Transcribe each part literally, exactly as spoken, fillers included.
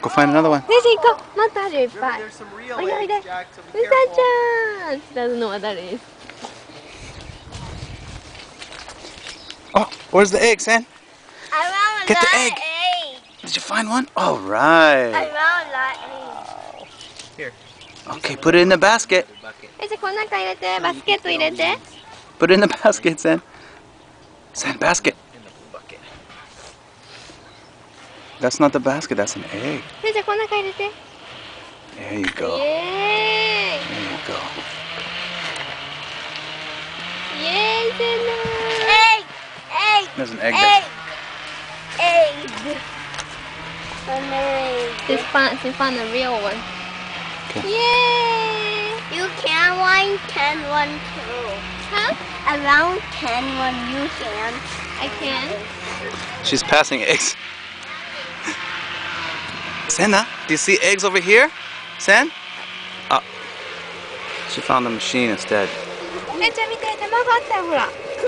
go find another one. ねじ行こう。もっとあるよ、いっぱい。おいでおいで。うさちゃん。知らずのは誰です。 Oh, where's the egg, Sen? I found Get the that egg. egg. Did you find one? All right. I found that egg. Here. Okay, put it in the basket. え、じゃあこの中入れて、バスケット入れて。 Put it in the basket, Sen. Sen, basket. In the bucket. That's not the basket, that's an egg. え、じゃあこの中入れて。 There you go. イエ There you go. ーイ。イエーイ、セナ。 Egg. Egg. There's an egg Egg. there. Egg. An egg. She found, she found a real one. Okay. Yay! You can one ten one too. Huh? Around ten one you can. I can. She's passing eggs. Senna, do you see eggs over here? Sen? Oh. She found the machine instead. え、じゃあ見て、卵あったよ、ほら。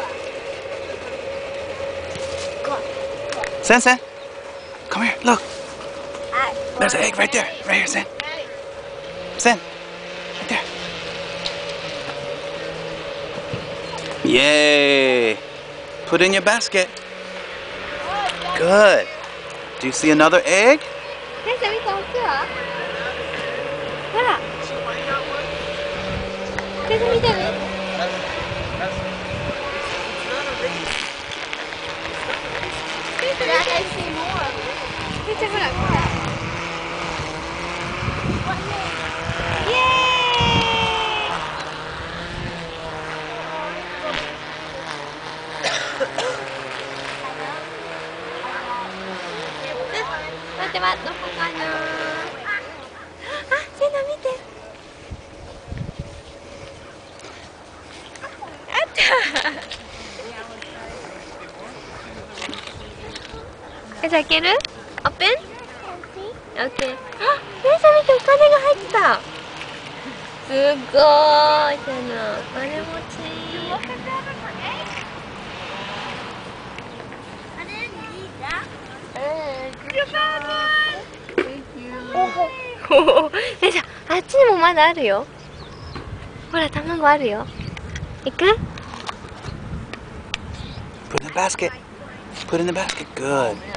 Sen, Sen. Come here, look. I, There's an egg right there. Right here, Sen. Sen. Right there. Yay. Put in your basket. Good. Do you see another egg? え、じゃあ見て、こっちはほら。え、じゃあ見てね。 I see more. 見て、ほら。イエーイ。待って待って、どこかな。あ、セナ見て。あった。え、じゃあ開ける？オープン？オッケー。あ、姉さん見て、お金が入った。すごーい、セナ。お金持ち。 I didn't need that. You found one! Thank you. え、じゃあ、あっちにもまだあるよ。ほら、卵あるよ。行く？ Put in the basket. Put in the basket. Good.